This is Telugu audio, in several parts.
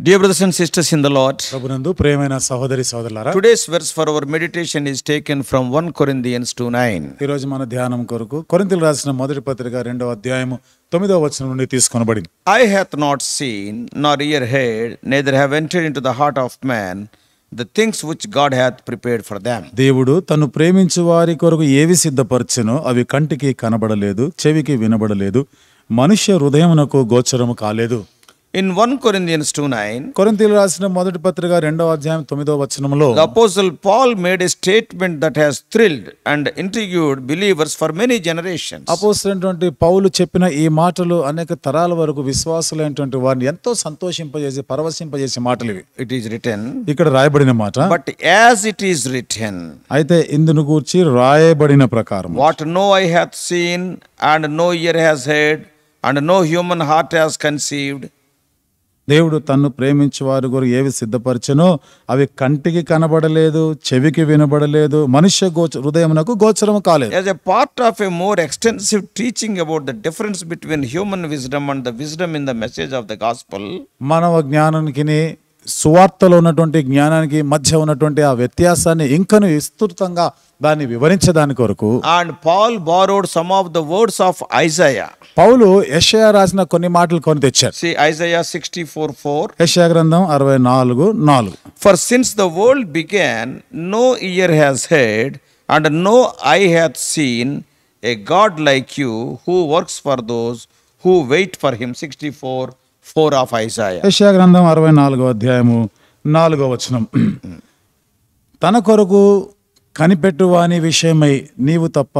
Dear brothers and sisters in the Lord, ప్రభునందు ప్రియమైన సహోదరి సహోదరులారా, today's verse for our meditation is taken from 1 Corinthians 2:9. ఈ రోజు మన ధ్యానం కొరకు కొరింథీయులకు రాసిన మొదటి పత్రిక 2వ అధ్యాయము 9వ వచనం నుండి తీసుకొనబడింది. I hath not seen, nor ear heard, neither have entered into the heart of man the things which God hath prepared for them. దేవుడు తను ప్రేమించు వారి కొరకు ఏవి సిద్ధపరచెనో అవి కంటికి కనబడలేదు, చెవికి వినబడలేదు, మనుష్య హృదయమునకు గోచరము కాలేదు. In 1 Corinthians 2:9, కొరింథీయులకు రాసిన మొదటి పత్రిక 2వ అధ్యాయం 9వ వచనంలో the apostle Paul made a statement that has thrilled and intrigued believers for many generations. అపోస్తలుడైనటువంటి పౌలు చెప్పిన ఈ మాటలు అనేక తరాల వరకు విశ్వాసులైనటువంటి వారిని ఎంతో సంతోషింపజేసి పరవశింపజేసే మాటలు ఇవి. It is written, ఇక్కడ రాయబడిన మాట, but as it is written, అయితే ఇందును గూర్చి రాయబడిన ప్రకారం what no eye hath seen, and no ear has heard, and no human heart has conceived, దేవుడు తన్ను ప్రేమించే వారి కొరకు ఏవి సిద్ధపరచెనో అవి కంటికి కనబడలేదు, చెవికి వినబడలేదు, మనుష్య హృదయమునకు గోచరము కాలేదు. as a part of a more extensive teaching about the difference between human wisdom and the wisdom in the message of the gospel, మానవ జ్ఞానానికి సువార్తలో ఉన్నటువంటి జ్ఞానానికి మధ్య ఉన్నటువంటి ఆ వ్యత్యాసాన్ని ఇంకను విస్తృతంగా దాన్ని వివరించడానికి కొరకు and Paul borrowed some of the words of Isaiah. పౌలు యెషయా రాసిన కొన్ని మాటలు కొని తెచ్చారు. See Isaiah 64:4. యెషయా గ్రంథం 64:4. For since the world began, no ear has heard, and no eye hath seen a God like you, who works for those who wait for him. 64:4 of Isaiah. యెషయా గ్రంథం 64వ అధ్యాయము 4వ వచనం. తన కొరకు కనిపెట్టువాని విషయమై నీవు తప్ప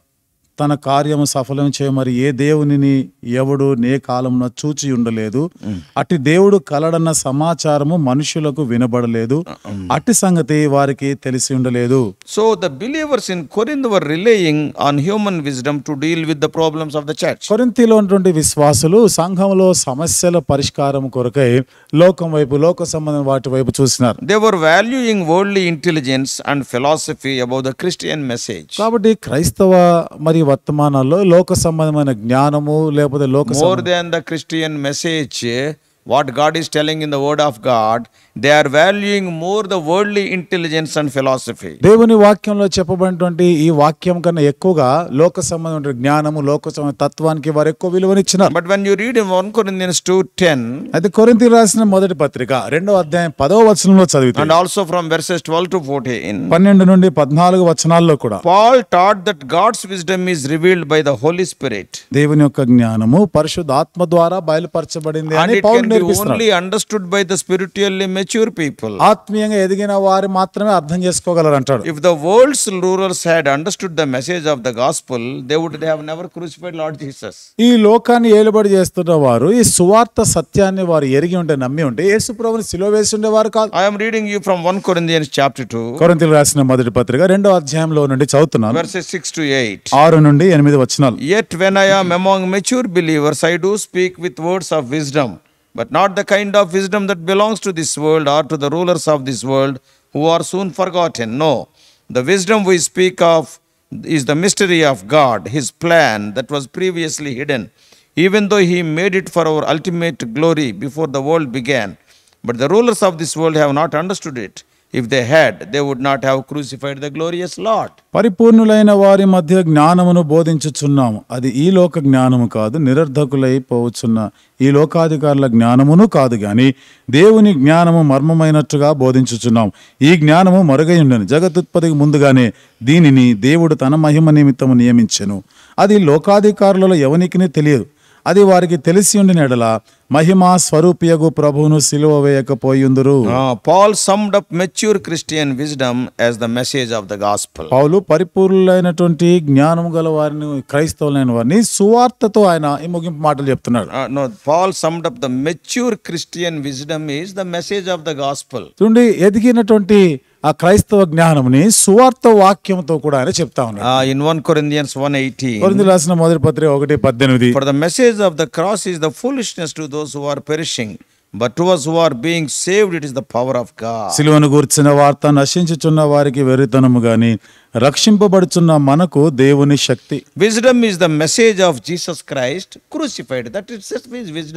తన కార్యము సఫలం చేయ మరి ఏ దేవునిని ఎవడు నే కాలమున చూచి ఉండలేదు. అట్టి దేవుడు కలడన్న సమాచారము మనుషులకు వినబడలేదు, అట్టి సంగతి వారికి తెలిసి ఉండలేదు. So the believers in Corinth were relying on human wisdom to deal with the problems of the church. కొరింథీలో ఉన్నటువంటి విశ్వాసులు సంఘంలో సమస్యల పరిష్కారం కొరకై లోకం వైపు, లోక సంబంధం వాటి వైపు చూసినారు. They were valuing worldly intelligence and philosophy above the Christian message. కాబట్టి క్రైస్తవ మరియు వర్తమానాల్లో లోక సంబంధమైన జ్ఞానము లేకపోతే More than the Christian message, what God is telling in the word of God, they are valuing more the worldly intelligence and philosophy. దేవుని వాక్యంలో చెప్పబడినటువంటి ఈ వాక్యం కన్నా ఎక్కువగా లోక సంబంధమైన జ్ఞానము, లోక సంబంధ తత్వానికి వారు ఎక్కువ విలువనిచ్చినారు. But when you read in 1 Corinthians 2:10, అయితే కొరింథీయులకు రాసిన మొదటి పత్రిక 2వ అధ్యాయం 10వ వచనంలో చదివితే, and also from verses 12 to 14, 12 నుండి 14 వచనాల్లో కూడా Paul taught that God's wisdom is revealed by the Holy Spirit. దేవుని యొక్క జ్ఞానము పరిశుద్ధాత్మ ద్వారా బయలుపరచబడింది And అని it Paul can be నేర్పిస్తున్నాడు. only understood by the spiritually mature people. ఆత్మీయంగా ఎదిగిన వారు మాత్రమే అర్థం చేసుకోగలరు అంటాడు. If the world's rulers had understood the message of the gospel, they would have never crucified Lord Jesus. ఈ లోకాన్ని ఏలుబడి చేస్తున్న వారు ఈ సువార్త సత్యాన్ని వారు ఎరిగి ఉంటే, నమ్మి ఉంటే యేసు ప్రభువుని సిలువ వేసి ఉండేవారు కాదు. I am reading you from 1 Corinthians chapter 2, కొరింథీయులకు రాసిన మొదటి పత్రిక 2వ అధ్యాయంలో నుండి చదువుతున్నాను. verses 6 to 8. 6 నుండి 8 వచనాలు. Yet when I am among mature believers, I do speak with words of wisdom, but not the kind of wisdom that belongs to this world or to the rulers of this world, who are soon forgotten. No, the wisdom we speak of is the mystery of God, his plan that was previously hidden, even though he made it for our ultimate glory before the world began. But the rulers of this world have not understood it. If they had, they would not have crucified the glorious Lord. పరిపూర్ణులైన వారి మధ్య జ్ఞానమును బోధించుచున్నాము, అది ఈ లోక జ్ఞానము కాదు, నిరర్ధకులై పోవచ్చున్న ఈ లోకాధికారుల జ్ఞానమును కాదు గాని దేవుని జ్ఞానము మర్మమైనట్టుగా బోధించుచున్నాం. ఈ జ్ఞానము మరుగై ఉండను, జగదుత్పత్తికి ముందుగానే దీనిని దేవుడు తన మహిమ నిమిత్తము నియమించెను. అది లోకాధికారులలో ఎవనికిని తెలియదు. అది వారికి తెలిసి ఉండిన ఎడల మహిమా స్వరూపియగు ప్రభువును సిలువ వేయకపోయుందురు. Paul summed up mature Christian wisdom as the message of the gospel. పౌలు పరిపూర్ణులైనటువంటి జ్ఞానము గల వారిని, క్రైస్తవులైన వారిని సువార్తతో ఆయన ఈ ముగింపు మాటలు చెప్తున్నాడు. No, Paul summed up the mature Christian wisdom is the message of the gospel. చూడండి, ఎదిగినటువంటి ఆ క్రైస్తవ జ్ఞానముని సువార్త వాక్యంతో కూడా ఆయన చెప్తా ఉన్నాడు. In 1 Corinthians 1:18, కొరింథీయులకు రాసిన మొదటి పత్రిక 1:18, for the message of the cross is the foolishness to those who are perishing, but to us who are being saved it is the power of God. సిలువను గూర్చిన వార్త నశించుచున్న వారికి వెర్రితనము గాని రక్షింపబడుచున్న మనకు దేవుని శక్తి. Wisdom is the message of Jesus Christ crucified. That itself is wisdom.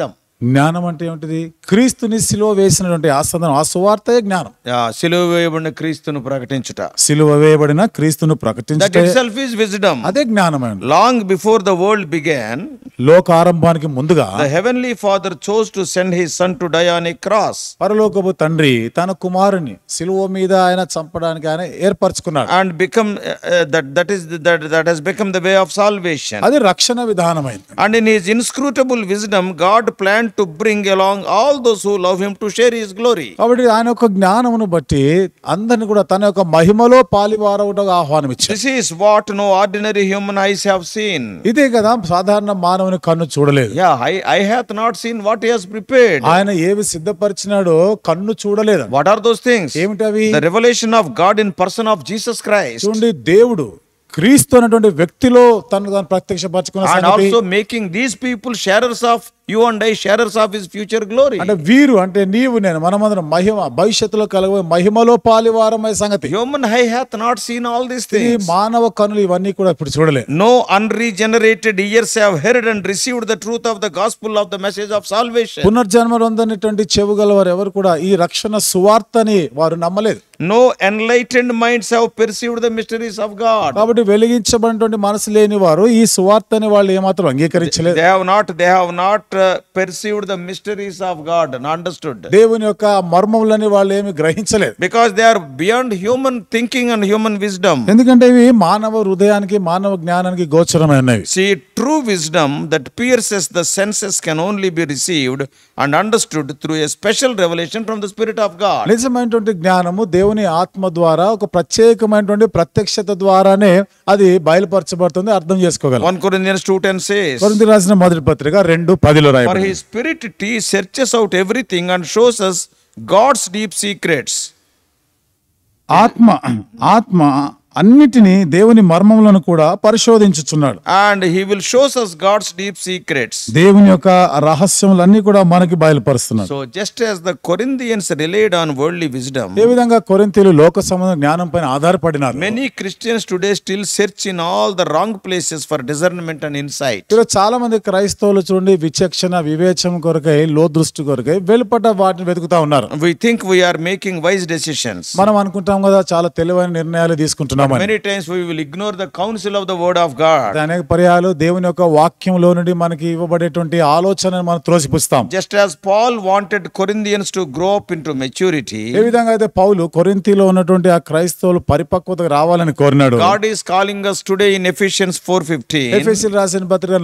జ్ఞానం అంటే ఏమిటిది? క్రీస్తుని సిలువ వేసినటువంటి ఆ సందర్భం, ఆ సువార్తే జ్ఞానం. సిలువ వేయబడిన క్రీస్తును ప్రకటించుట. సిలువ వేయబడిన క్రీస్తును That ప్రకటించుట itself is wisdom. అదే జ్ఞానమైనది. Long before the world began, లోకారంభానికి ముందుగా the heavenly Father chose to send his son to die on a cross. పరలోకపు తండ్రి తన కుమారుని సిలువ మీద ఆయన చంపడానికి ఆయన ఏర్పరచుకున్నాడు. And become that has become the way of salvation. అది రక్షణ విధానమైంది. And in his inscrutable wisdom, God planned to bring along all those who love him to share his glory. కాబట్టి ఆయన యొక్క జ్ఞానమును బట్టి అందరిని కూడా తన యొక్క మహిమలో పాలివారవుటగా ఆహ్వానం ఇచ్చాడు. This is what no ordinary human eyes have seen. ఇదే కదా సాధారణ మానవుని కన్ను చూడలేదు. Yeah, I hath not seen what he has prepared. ఆయన ఏవి సిద్ధపరిచినాడో కన్ను చూడలేదు. What are those things? ఏమిటవి? The revelation of God in person of Jesus Christ. చూడండి, దేవుడు క్రీస్తు అనేటువంటి వ్యక్తిలో తను ప్రత్యక్షపరచుకున్న And సంగతి. also making these people sharers of you and I, sharers of his future glory. అంటే వీరు అంటే నీవు నేను మనమందరం మహిమ భవిష్యత్తులో కలగబోయే మహిమలో పాలివారమై సంగతి. Human eye hath not seen all these ఈ things. మానవ కనులు ఇవన్నీ కూడా ఇప్పుడు చూడలేదు. No unregenerated ears have heard and received the truth of the gospel of the message of salvation. పునర్జన్మ పొందనటువంటి చెవు గలవారు ఎవరు కూడా ఈ రక్షణ సువార్తని వారు నమ్మలేదు. No enlightened minds have perceived the mysteries of God. కాబట్టి వెలిగించబడినటువంటి మనసు లేని వారు ఈ సువార్తని వాళ్ళు ఏమాత్రం అంగీకరించలేదు. They have not perceived the mysteries of God and understood. దేవుని యొక్క మర్మములని వాళ్ళు ఏమి గ్రహించలేదు. Because they are beyond human thinking and human wisdom. ఎందుకంటే ఇవి మానవ హృదయానికి మానవ జ్ఞానానికి గోచరమైనవి. See, true wisdom that pierces the senses can only be received and understood through a special revelation from the Spirit of God. నిజమైనటువంటి జ్ఞానము దేవుని ఆత్మ ద్వారా ఒక ప్రత్యేకమైనటువంటి ప్రత్యక్షత ద్వారానే అది బయలుపరచబడుతుంది, అర్థం చేసుకోగలం. 1 Corinthians 2:10 says, కొరింథీ రాసిన మొదటి పత్రిక 2:10 For రాయబడింది. his spirit searches out everything and shows us God's deep secrets. ఆత్మ అన్నిటినీ దేవుని మర్మములను కూడా పరిశోధించుచున్నాడు. And he will shows us God's deep secrets. దేవుని యొక్క రహస్యములన్నీ కూడా మనకి బయలుపరుస్తున్నాడు. So just as the Corinthians relied on worldly wisdom, ఏ విధంగా కొరింథీయులు లోక సంబంధ జ్ఞానం పైన ఆధారపడినారు, many Christians today still search in all the wrong places for discernment and insight. ఇలా చాలా మంది క్రైస్తవులు చూడండి విచక్షణ వివేచన కొరకై లోదృష్టి కొరకై వెలుపట వాటిని వెతుకుతా ఉన్నారు. We think we are making wise decisions. మనం అనుకుంటాం కదా చాలా తెలివైన నిర్ణయాలు తీసుకుంటున్నాం. Many times we will ignore the counsel of the word of God. అనేక పర్యాలు దేవుని యొక్క వాక్యంలో నుండి మనకి ఇవ్వబడేటువంటి ఆలోచనను మనం త్రోసిపుస్తాం. Just as Paul wanted Corinthians to grow up into maturity, ఏ విధంగా అయితే పౌలు కొరింథీలో ఉన్నటువంటి ఆ క్రైస్తవులు పరిపక్వతకు రావాలని కోరినాడు, God is calling us today in Ephesians 4:15 ఎఫెసీయులకు రాసిన పత్రిక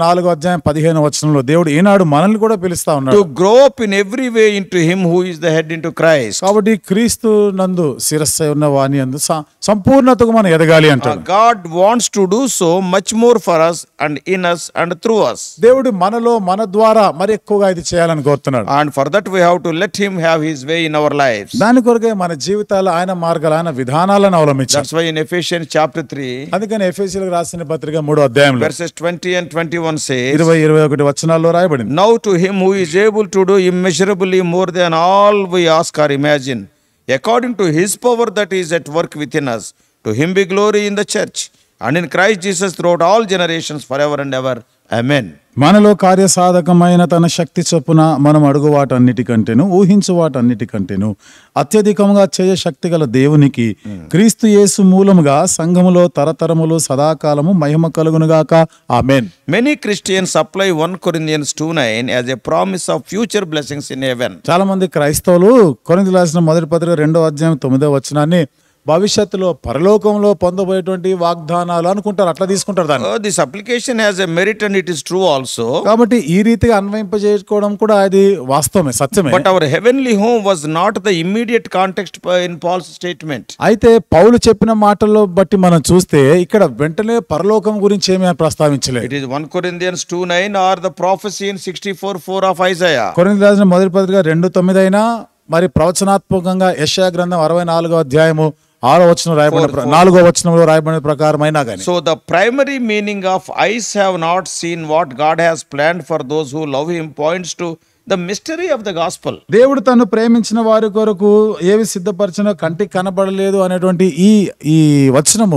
4:15 దేవుడు ఈనాడు మనల్ని కూడా పిలుస్తా ఉన్నాడు. to grow up in every way into him who is the head, into Christ. కాబట్టి క్రీస్తు నందు శిరస్సు ఉన్న వాని యందు సంపూర్ణతకు మనం ఎదగాలి అంటాడు. God wants to do so much more for us and in us and through us. దేవుడు మనలో మన ద్వారా మరి ఎక్కువగా ఇది చేయాలని కోరుతున్నాడు. And for that we have to let him have his way in our lives. దాని కొరకే మన జీవితాలు ఆయన మార్గాలు ఆయన విధానాలను అవలంబించాలి. That's why in Ephesians chapter 3, అందుకని ఎఫెసీయులకు రాసిన పత్రిక 3:1 verses 20 and 21 says, 20-21 వచనాల్లో రాయబడింది. Now to him who is able to do immeasurably more than all we ask or imagine, according to his power that is at work within us, to him be glory in the church and in Christ Jesus throughout all generations forever and ever. Amen. మనలో కార్యసాధకమైన తన శక్తి చొప్పున మనం అడుగు వాటన్నిటికంటేను ఊహించు వాటన్నిటికంటేను అత్యధికంగా చేయ శక్తి గల దేవునికి క్రీస్తు యేసు మూలముగా సంఘములో తరతరములు సదాకాలము మహిమ కలుగునుగాక. ఆమేన్. Many Christians apply 1 Corinthians 2:9 as a promise of future blessings in heaven. చాలా మంది క్రైస్తవులు కొరింథీయులకు రాసిన మొదటి పత్రిక 2:9 వచనాన్ని భవిష్యత్తులో పరలోకంలో పొందబోయేటువంటి వాగ్దానాలు అనుకుంటారు, అట్లా తీసుకుంటారు దాన్ని. This application has a merit and it is true also. కాబట్టి ఈ రీతిగా అన్వయింపజేసుకోవడం కూడా అది వాస్తవమే, సత్యమే. But our heavenly home was not the immediate context in Paul's statement. అయితే పౌలు చెప్పిన మాటల్లో బట్టి మనం చూస్తే ఇక్కడ వెంటనే పరలోకం గురించి ఏమీ ప్రస్తావించలేదు. It is 1 Corinthians 2:9 or the prophecy in 64:4 of Isaiah. కొరింథీయులకు రాసిన మొదటి పత్రిక 2:9 అయినా మరి ప్రవచనాత్మకంగా యెషయా గ్రంథం 64 6వ వచనం రాయబడిన 4వ వచనంలో రాయబడిన ప్రకారమైనా గాని. So the primary meaning of eyes have not seen what God has planned for those who love him points to the mystery of the gospel. దేవుడు తను ప్రేమించిన వారి కొరకు ఏవి సిద్ధపరిచినా కంటికి కనబడలేదు అనేటువంటి ఈ వచనము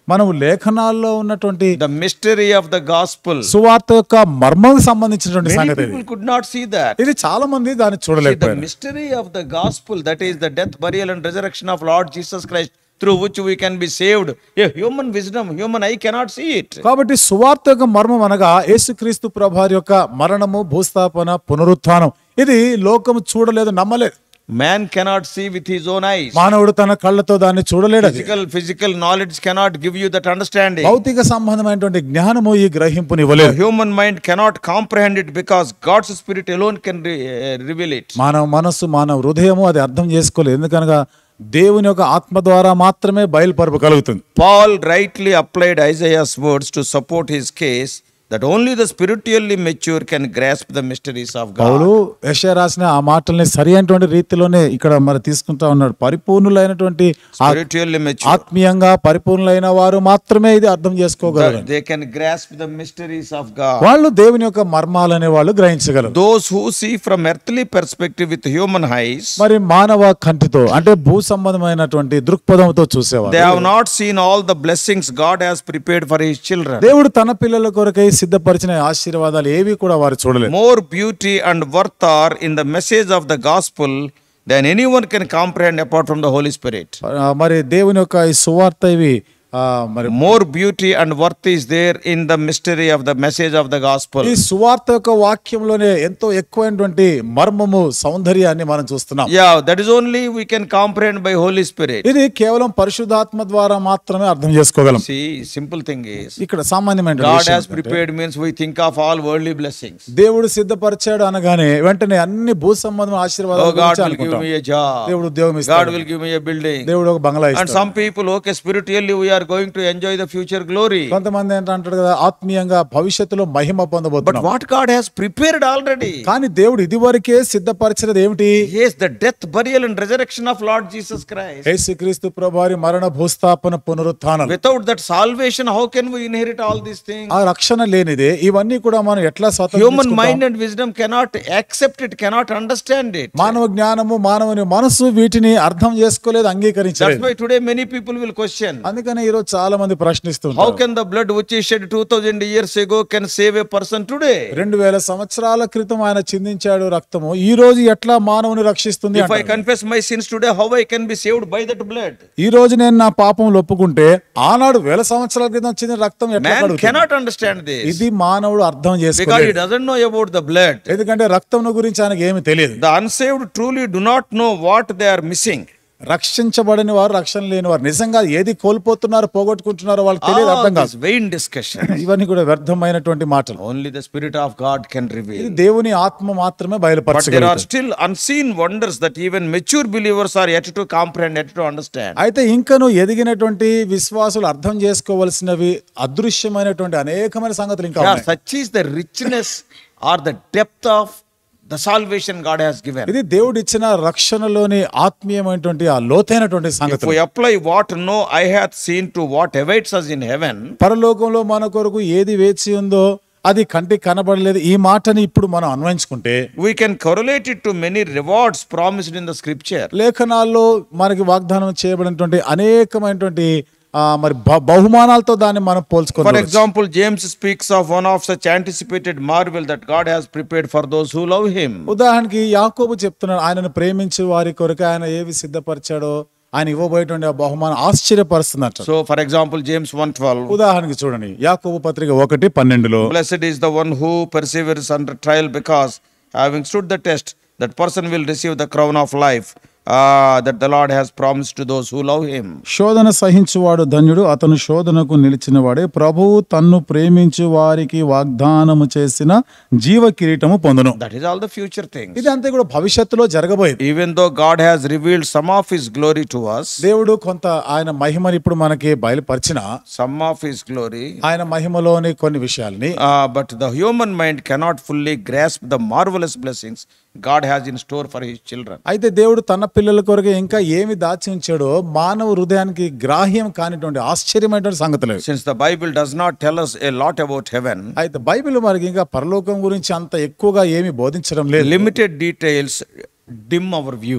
మనం లేఖనాల్లో ఉన్నటువంటి The mystery of the gospel. సువార్త యొక్క మర్మం సంబంధించినటువంటి Many సంగతి ఇది. people could not see that. ఇది చాలా మంది దాన్ని See, the చూడలేకపోయారు. mystery of the gospel, that is the death, burial, and resurrection of Lord Jesus Christ, through which we can be saved. A human wisdom, human eye cannot see it. కాబట్టి సువార్త యొక్క మర్మం అనగా యేసుక్రీస్తు ప్రభువారి యొక్క మరణము, భూస్థాపన, పునరుత్థానం. ఇది లోకము చూడలేదు, నమ్మలేదు. Man cannot see with his own eyes. మానవుడు తన కళ్ళతో దాన్ని చూడలేడు. అది Physical knowledge cannot give you that understanding. భౌతిక సంబంధమైనటువంటి జ్ఞానము ఈ గ్రహింపుని ఇవ్వలేదు. The human mind cannot comprehend it because God's spirit alone can reveal it. మానవ మనస్సు, మానవ హృదయము అది అర్థం చేసుకోలేదు. ఎందుకనగా దేవుని యొక్క ఆత్మ ద్వారా మాత్రమే బయలుపరపగలుగుతుంది. Paul rightly applied Isaiah's words to support his case that only the spiritually mature can grasp the mysteries of Paul God. యెషయా రాసిన ఆ మాటల్ని సరి అయినటువంటి రీతిలోనే ఇక్కడ మరి తీసుకుంటా ఉన్నాడు. పరిపూర్ణులైనటువంటి Spiritually mature. ఆత్మీయంగా పరిపూర్ణులైన వారు మాత్రమే ఇది అర్థం చేసుకోగలరు. They can grasp the mysteries of God. వాళ్ళు దేవుని యొక్క మర్మాలనే వాళ్ళు గ్రహించగలరు. Those who see from earthly perspective with human eyes, మరి మానవ కంటితో అంటే భూ సంబంధమైనటువంటి దృక్పథంతో చూసేవారు. they have not seen all the blessings God has prepared for his children. దేవుడు తన పిల్లల కొరకై సిద్ధపరిచిన ఆశీర్వాదాలు ఏవి కూడా వారు చూడలేదు. More beauty and worth are in the message of the gospel than anyone can comprehend apart from the Holy Spirit. మరి దేవుని యొక్క ఈ సువార్త ఇవి మరి More beauty and worth is there in the mystery of the message of the gospel. ఈ సువార్త యొక్క వాక్యంలోనే ఎంతో ఎక్కువైనటువంటి మర్మము, సౌందర్యాన్ని మనం చూస్తున్నాం. Yeah, that is only we can comprehend by Holy Spirit. ఇది కేవలం పరిశుద్ధాత్మ ద్వారా మాత్రమే అర్థం చేసుకోగలం. See, simple thing is, ఇక్కడ సామాన్యమైన God has prepared means we think of all worldly blessings. దేవుడు సిద్ధపరిచాడు అనగానే వెంటనే అన్ని భూ సంబంధమైన Oh, ఆశీర్వాదాల God గురించి will give అనుకుంటాం. me a job. దేవుడు ఉద్యోగం God ఇస్తాడు, will give me a building. దేవుడు ఒక బంగ్లా And ఇస్తాడు. some people, okay, spiritually we are going to enjoy the future glory. కొంతమంది ఏంటంటాడు కదా, ఆత్మీయంగా భవిష్యత్తులో మహిమ But పొందబోతున్నాం. what God has prepared already. కానీ దేవుడు ఇదివరకే సిద్ధపరిచినది ఏమిటి? Yes, the death, burial, and resurrection of Lord Jesus Christ. యేసుక్రీస్తు ప్రభువారి మరణ, భూస్థాపన, పునరుత్థానం. Without that salvation, how can we inherit all these things? ఆ రక్షణ లేనిదే ఇవన్నీ కూడా మనం ఎట్లా Human స్వతంత్రించుకుంటాం? mind and wisdom cannot accept it, cannot understand it. మానవ జ్ఞానము, మానవుని మనస్సు వీటిని అర్థం చేసుకోలేదు, That's అంగీకరించలేదు. why today many people will question. అందుకని ఈరోజు చాలా మంది How ప్రశ్నిస్తుంటారు, can the blood which is shed 2000 years ago can save a person today? 2000 సంవత్సరాల క్రితం ఆయన చిందించాడు రక్తము, ఈ రోజు ఎట్లా మానవుని రక్షిస్తుంది If I అంటారు. confess my sins today, how I can be saved by that blood? ఈ రోజు నేను నా పాపం ఒప్పుకుంటే ఆనాడు 1000 సంవత్సరాల క్రితం చిందిన రక్తం ఎట్లా Man కడుగుతుంది? cannot understand this ఇది మానవుడు అర్థం because he చేసుకోలేదు. doesn't know about the blood. ఎందుకంటే రక్తం గురించి ఆయనకి ఏమి తెలియదు. The unsaved truly do not know what they are missing. రక్షించబడిన వారు, రక్షణ లేని వారు నిజంగా ఏది కోల్పోతున్నారో, పోగొట్టుకుంటున్నారో వాళ్ళకి తెలియదు, అర్థం This కాదు. vain discussion. ఇవన్నీ కూడా వ్యర్థమైనటువంటి మాటలు. Only the Spirit of God can ఇది reveal. దేవుని ఆత్మ మాత్రమే But there are బయలుపరచగలదు. still unseen wonders that even mature believers are yet to comprehend, yet to understand. అయితే ఇంకను ఎదిగినటువంటి విశ్వాసులు అర్థం చేసుకోవలసినవి, అదృశ్యమైనటువంటి అనేకమైన సంగతులు ఇంకా Yeah, ఉన్నాయి. such is the richness or the depth of the salvation God has given. ఇది దేవుడు ఇచ్చిన రక్షణలోని ఆత్మీయమైనటువంటి ఆ లోతైనటువంటి If సంగతులు. we apply what no eye hath seen to what awaits us in heaven, పరలోకంలో మన కొరకు ఏది వేచి ఉందో అది కంటికి కనబడలేదు, ఈ మాటని ఇప్పుడు మనం అన్వయించుకుంటే we can correlate it to many rewards promised in the scripture. లేఖనాల్లో మనకి వాగ్దానం చేయబడినటువంటి అనేకమైనటువంటి మరి బహుమానాలతో దాన్ని మనం For పోల్చుకోవాలి. example, James speaks of one of such anticipated marvel that God has prepared for those who love him. ఉదాహరణకి యాకోబు చెప్తున్నాడు, ఆయనను ప్రేమించే వారి కొరకు ఆయన ఏవి సిద్ధపరిచాడో ఆయన ఇవ్వబోయేటువంటి ఆ బహుమానం ఆశ్చర్యపరుస్తుందట. So for example, James 1:12, ఉదాహరణకి చూడండి, యాకోబు పత్రిక 1:12లో, blessed is the one who perseveres under trial, because having stood the test, that person will receive the crown of life that the Lord has promised to those who love him. శోధన సహించువాడు ధన్యుడు, అతను శోధనకు నిలిచిన వాడే, ప్రభువు తన్ను ప్రేమించు వారికి వాగ్దానము చేసిన జీవ కిరీటము పొందును. That is all the future things. ఇది అంతే కూడా భవిష్యత్తులో జరగబోయేది. Even though God has revealed some of his glory to us, దేవుడు కొంత ఆయన మహిమని ఇప్పుడు మనకి బయలుపరిచిన, some of his glory, ఆయన మహిమలోని కొన్ని విషయాల్ని, but the human mind cannot fully grasp the marvelous blessings God has in store for his children. అయితే దేవుడు తన పిల్లల కొరకు ఇంకా ఏమి దాచి ఉంచాడో మానవ హృదయానికి గ్రాహ్యం కానిటువంటి ఆశ్చర్యమైనటువంటి సంగతులు. Since the Bible does not tell us a lot about heaven, అయితే బైబిల్ మనకి ఇంకా పరలోకం గురించి అంత ఎక్కువగా ఏమి బోధించడం లేదు. limited details dim our view.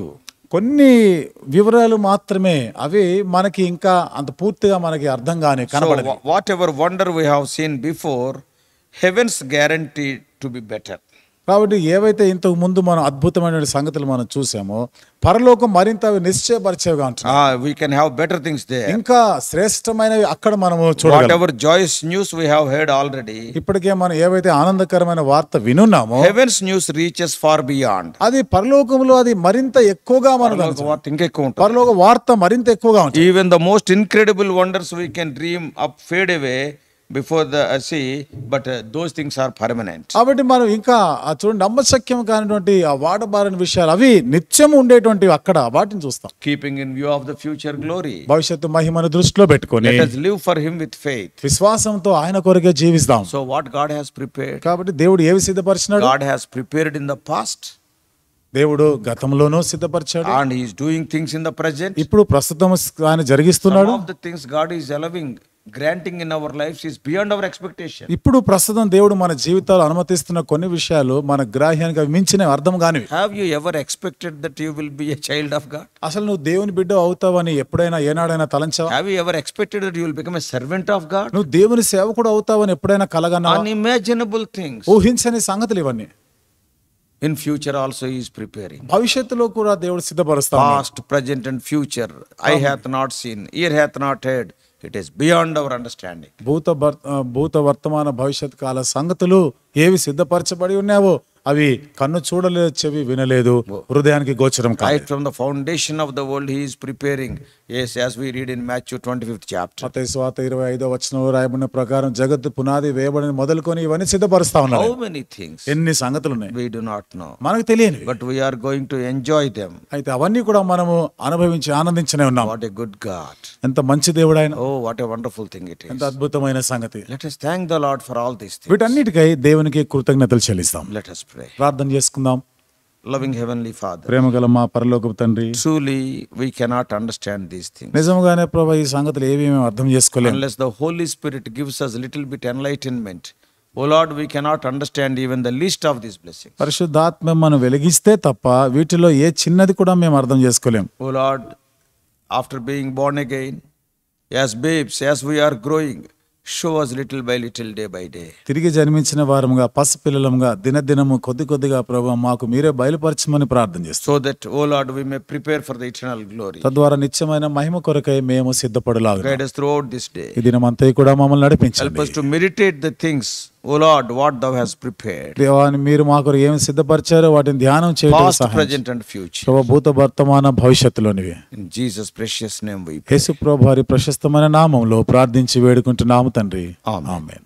కొన్ని వివరాలు మాత్రమే, అవి మనకి ఇంకా అంత పూర్తిగా మనకి అర్థం కాని So, కనబడదు. whatever wonder we have seen before, heaven's guaranteed to be better. కాబట్టి ఏవైతే ఇంతకు ముందు మనం అద్భుతమైన సంగతులు మనం చూసామో, పరలోకం మరింత అవి నిశ్చయపరిచేవిగా ఉంటుంది. We can have better things there. ఇంకా శ్రేష్టమైనవి అక్కడ మనము చూడగలం. Whatever joyous news we have heard already, ఇప్పటికే మనం ఏవైతే ఆనందకరమైన వార్త వినున్నామో, heaven's news reaches far beyond. అది పరలోకంలో అది మరింత ఎక్కువగా మనకు పరలోక వార్త మరింత ఎక్కువగా ఉంటుంది. Even the most incredible wonders we can dream up fade away before the sea, but those things are permanent. కాబట్టి మనం ఇంకా చూడండి, నమ్మశక్యం కానిటువంటి ఆ వాడబారని విషయాలు అవి నిత్యం ఉండేటువంటి అక్కడ వాటిని చూస్తాం. Keeping in view of the future glory, భవిష్యత్తు మహిమను దృష్టిలో పెట్టుకొని let us live for him with faith. విశ్వాసంతో ఆయన కొరకే జీవిస్తాం. So what God has prepared, కాబట్టి దేవుడు ఏవి సిద్ధపరిచినాడు? God has prepared in the past, దేవుడు గతంలోనూ సిద్ధపరిచాడు, and he is doing things in the present. ఇప్పుడు ప్రస్తుతం ఆయన జరిగిస్తున్నాడు. Some of the things God is allowing, granting in our lives is beyond our expectation. ఇప్పుడు ప్రస్తుతం దేవుడు మన జీవితాలు అనుమతిస్తున్న కొన్ని విషయాలు మన గ్రాహ్యానికి అవి మించిన అర్థం కానివి. Have you ever expected that you will be a child of God? అసలు నువ్వు దేవుని బిడ్డ అవుతావని ఎప్పుడైనా ఏనాడైనా తలంచావా? Have you ever expected that you will become a servant of God? నువ్వు దేవుని సేవకుడు అవుతావని ఎప్పుడైనా కలగన్నావా? Unimaginable things. ఊహించని సంగతులు ఇవన్నీ. In future also he is preparing. భవిష్యత్తులో కూడా దేవుడు సిద్ధపరుస్తాడు. Past, present and future, eye hath not seen, ear hath not heard. It is beyond our understanding. భూత వర్తమాన భవిష్యత్ కాల సంగతులు ఏవి సిద్ధపరచబడి ఉన్నావో అవి కన్ను చూడలేదు, చెవి వినలేదు, హృదయానికి గోచరం కాదు. Right from the foundation of the world he is preparing. Yes, as we read in Matthew 25th chapter. మత్తయి సువార్త 25వ వచనంలో రాయబడిన ప్రకారం జగత్తు పునాది వేయబడిన మొదలుకొని ఇవన్నీ సిద్ధపరుస్తా ఉన్నారు. How many things ఎన్ని సంగతులు ఉన్నాయి we do not know, మనకు తెలియనివి, but we are going to enjoy them. అయితే అవన్నీ కూడా మనము అనుభవించి ఆనందించనే ఉన్నాం. What a good God. ఎంత మంచి దేవుడు ఆయన. Oh, what a wonderful thing it ఎంత is. అద్భుతమైన సంగతి. Let us thank the Lord for all these things. వీటన్నిటికై దేవునికి కృతజ్ఞతలు చెల్లిస్తాం. Let us pray. ప్రార్థన చేసుకుందాం. Loving Heavenly Father, ప్రేమగల మా పరలోకపు తండ్రి, truly we cannot understand these things నిజంగానే ప్రభా ఈ సంగతులు ఏవి మేము అర్థం చేసుకోలేము. unless the Holy Spirit gives us a little bit enlightenment. Oh Lord, we cannot understand even the least of these blessings. పరిశుద్ధాత్మ మనం వెలిగిస్తే తప్ప వీటిలో ఏ చిన్నది కూడా మేము అర్థం చేసుకోలేం. Oh Lord, after being born again, as babes, as we are growing, show us little by little, day by day. తిరిగి జన్మించిన వారముగా పసిపిల్లలముగా దినదినము కొద్ది కొద్దిగా ప్రభు మాకు మీరే బయలుపరచమని ప్రార్థన చేస్తాం. So that, oh Lord, we may prepare for the eternal glory. తద్వారా నిత్యమైన మహిమ కొరకై మేము సిద్ధపడలాగా Guide us throughout this day. ఈ దినమంతా కూడా మమ్మల్ని Help నడిపించండి. us to meditate the things, oh Lord, what thou hast prepared. దేవాని మీరు మా కొరకు ఏమి సిద్ధపరిచారో వాటిని ధ్యానం చేయడం Past, సహాయం present and future. ప్రభు భూత వర్తమాన భవిష్యత్తులోనివి In Jesus' precious name we pray. యేసు ప్రభు వారి ప్రశస్తమైన నామములో ప్రార్థించి వేడుకుంటున్నాము తండ్రి. Amen. Amen.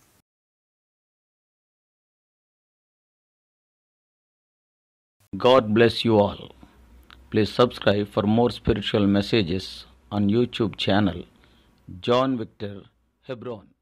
God bless you all. Please subscribe for more spiritual messages on YouTube channel John Victor Hebron.